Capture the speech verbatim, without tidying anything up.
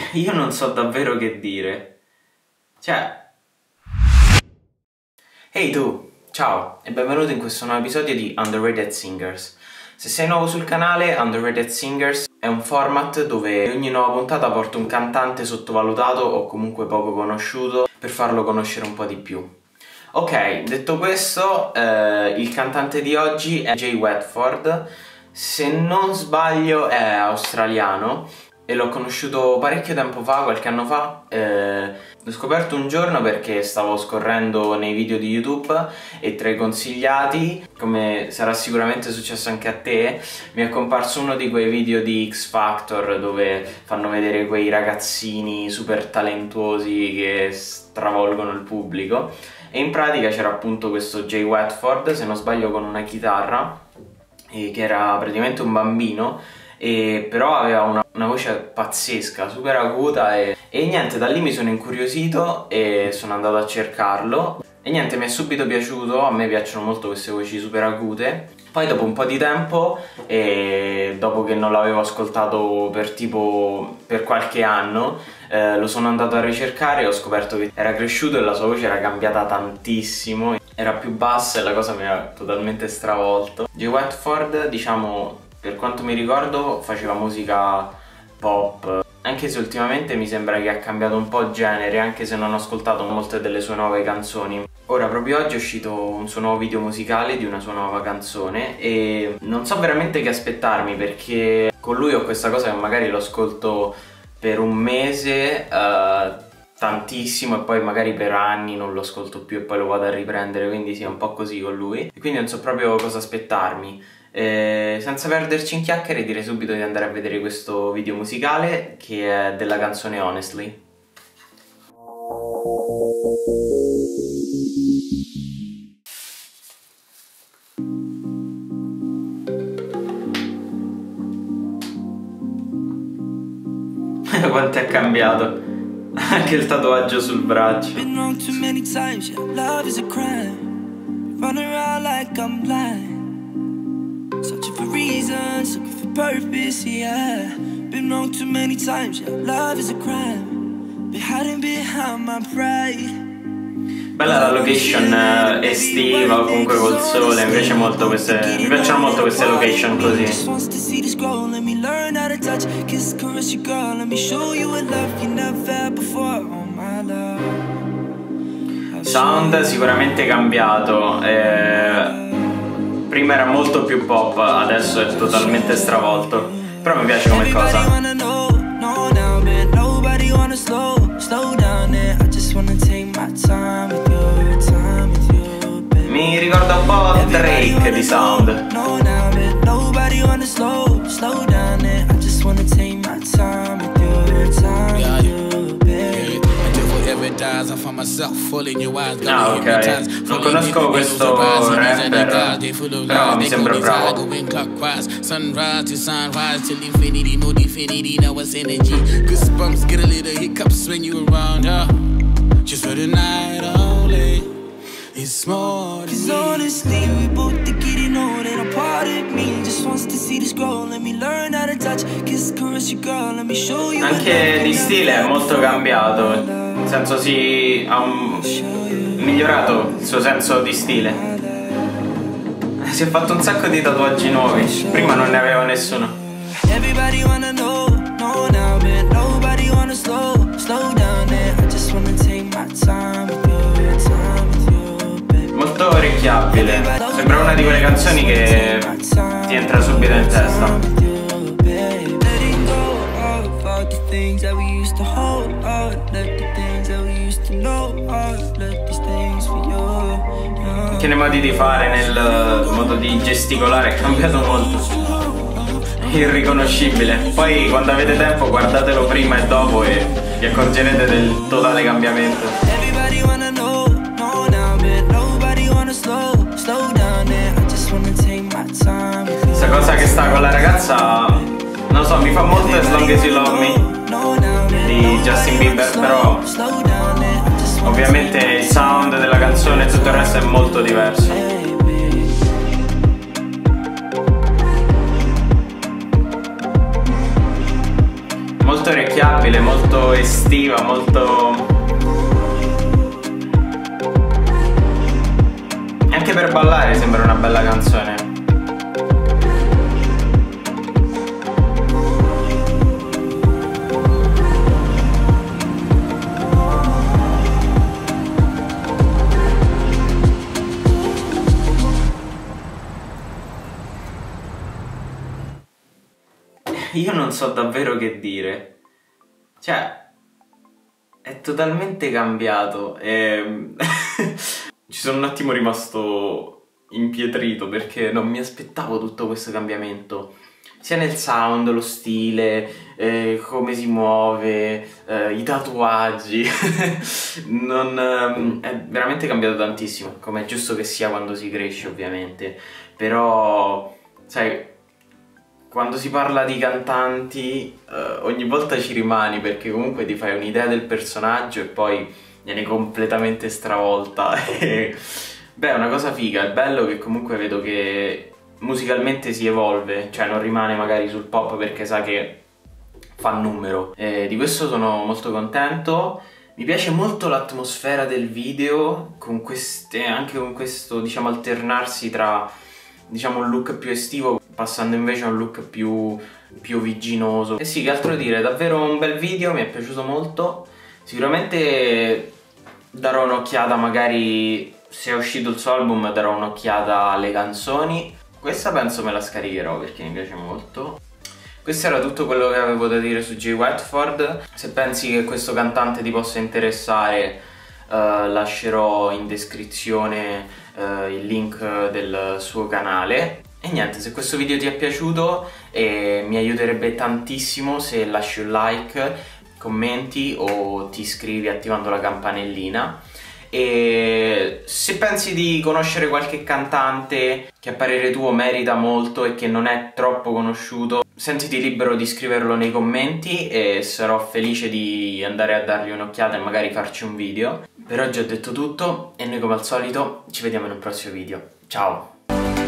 io non so davvero che dire. Cioè... Ehi tu, ciao e benvenuto in questo nuovo episodio di Underrated Singers. Se sei nuovo sul canale, Underrated Singers è un format dove ogni nuova puntata porta un cantante sottovalutato o comunque poco conosciuto per farlo conoscere un po' di più. Ok, detto questo, eh, il cantante di oggi è Jay Whetford. Se non sbaglio è australiano e l'ho conosciuto parecchio tempo fa, qualche anno fa. eh, L'ho scoperto un giorno perché stavo scorrendo nei video di YouTube e tra i consigliati, come sarà sicuramente successo anche a te, mi è comparso uno di quei video di X Factor dove fanno vedere quei ragazzini super talentuosi che stravolgono il pubblico, e in pratica c'era appunto questo Jay Whetford, se non sbaglio con una chitarra, e che era praticamente un bambino, e però aveva una, una voce pazzesca, super acuta, e, e niente, da lì mi sono incuriosito e sono andato a cercarlo e niente, mi è subito piaciuto. A me piacciono molto queste voci super acute. Poi dopo un po' di tempo, e dopo che non l'avevo ascoltato per tipo per qualche anno, eh, lo sono andato a ricercare e ho scoperto che era cresciuto e la sua voce era cambiata tantissimo, era più bassa e la cosa mi ha totalmente stravolto. Jay Whetford, diciamo, per quanto mi ricordo faceva musica pop, anche se ultimamente mi sembra che ha cambiato un po' genere, anche se non ho ascoltato molte delle sue nuove canzoni. Ora, proprio oggi è uscito un suo nuovo video musicale di una sua nuova canzone e non so veramente che aspettarmi, perché con lui ho questa cosa che magari lo ascolto per un mese uh, tantissimo e poi magari per anni non lo ascolto più e poi lo vado a riprendere, quindi sì, è un po' così con lui e quindi non so proprio cosa aspettarmi. Eh, senza perderci in chiacchiere, direi subito di andare a vedere questo video musicale, che è della canzone Honestly. Quanto è cambiato anche il tatuaggio sul braccio. Searching for reasons, looking for purpose, yeah. Been wrong too many times, yeah. Love is a crime, been hiding behind my pride. Bella la location uh, estiva, comunque col sole, mi piace molto queste, mi piacciono molto queste location così. Sound sicuramente cambiato, eh, prima era molto più pop, adesso è totalmente stravolto, però mi piace come cosa. Mi ricorda un po' Drake di sound. Ah, ok, non conosco questo rapper, però mi sembra bravo. It's more than honestly, we both think it know that a part of me just wants to see this grow. Let me learn how to touch, kiss, caress your girl. Let me show you. Anche di stile è molto cambiato, nel senso si ha un... migliorato il suo senso di stile. Si è fatto un sacco di tatuaggi nuovi, prima non ne aveva nessuno. Everybody wanna know, know now, but nobody wanna slow, slow down. I just wanna take my time with you, time with you. Molto orecchiabile, sembra una di quelle canzoni che ti entra subito in testa. Anche nei modi di fare, nel modo di gesticolare è cambiato molto, irriconoscibile. Poi quando avete tempo guardatelo prima e dopo e vi accorgerete del totale cambiamento. Questa cosa che sta con la ragazza, non so, mi fa molto As Long As You Love Me di Justin Bieber, però ovviamente il sound della canzone e tutto il resto è molto diverso. molto orecchiabile, molto estiva, molto... anche per ballare sembra una bella canzone. Io non so davvero che dire, cioè è totalmente cambiato e... ci sono un attimo rimasto impietrito perché non mi aspettavo tutto questo cambiamento, sia nel sound, lo stile, eh, come si muove, eh, i tatuaggi. Non, ehm, è veramente cambiato tantissimo, come è giusto che sia quando si cresce ovviamente, però sai, quando si parla di cantanti eh, ogni volta ci rimani perché comunque ti fai un'idea del personaggio e poi viene completamente stravolta. E, beh, è una cosa figa, è bello che comunque vedo che musicalmente si evolve, cioè non rimane magari sul pop perché sa che fa numero. E di questo sono molto contento. Mi piace molto l'atmosfera del video, con queste, anche con questo, diciamo, alternarsi tra, diciamo, un look più estivo passando invece a un look più, più viginoso. E sì, che altro dire, davvero un bel video, mi è piaciuto molto. Sicuramente darò un'occhiata, magari se è uscito il suo album darò un'occhiata alle canzoni. Questa penso me la scaricherò perché mi piace molto. Questo era tutto quello che avevo da dire su Jay Whetford. Se pensi che questo cantante ti possa interessare, uh, lascerò in descrizione uh, il link del suo canale. E niente, se questo video ti è piaciuto eh, mi aiuterebbe tantissimo se lasci un like, commenti o ti iscrivi attivando la campanellina. E se pensi di conoscere qualche cantante che a parere tuo merita molto e che non è troppo conosciuto, sentiti libero di scriverlo nei commenti e sarò felice di andare a dargli un'occhiata e magari farci un video. Per oggi ho detto tutto e noi come al solito ci vediamo in un prossimo video. Ciao!